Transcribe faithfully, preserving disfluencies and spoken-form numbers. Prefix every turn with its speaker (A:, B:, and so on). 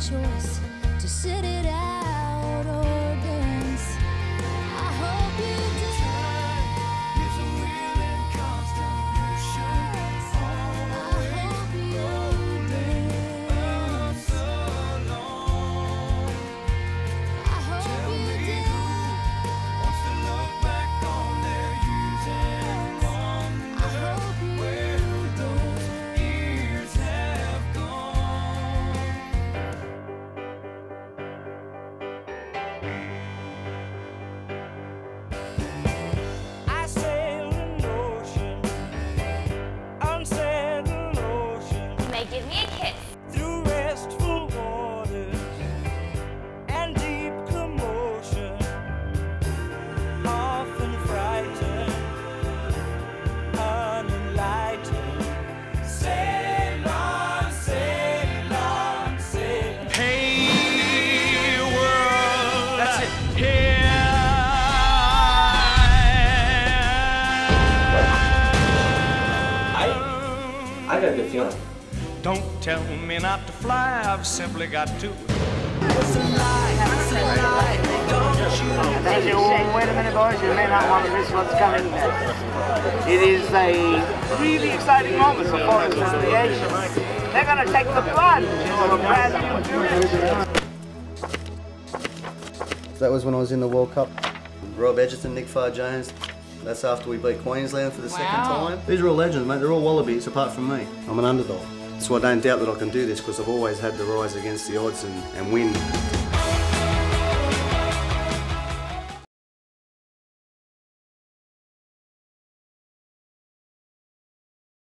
A: choice to sit it out or dance. I hope you did. Time is a wheel in constant motion. I hope you dance. Alone. I hope Tell you me did. Who wants to look back on their years and wonder I hope you where those years have gone. I sail an ocean, unsettled ocean.
B: You may give me a kiss.
A: Through restful waters and deep commotion, often frightened, unenlightened. Sail on, sail on, sail. Hey world, that's it. Here
C: I got a good feeling.
A: Don't tell me not to fly, I've simply got to.
D: They say, oh, wait a minute, boys, you may not want to miss what's coming next. It is a really exciting moment for Forest Association. They're going to take the plunge into a brand new future.
E: That was when I was in the World Cup. Rob Edgerton, Nick Farr-Jones. That's after we beat Queensland for the
B: Wow.
E: second time. These are all legends, mate. They're all wallabies apart from me. I'm an underdog. So I don't doubt that I can do this because I've always had to rise against the odds and, and win.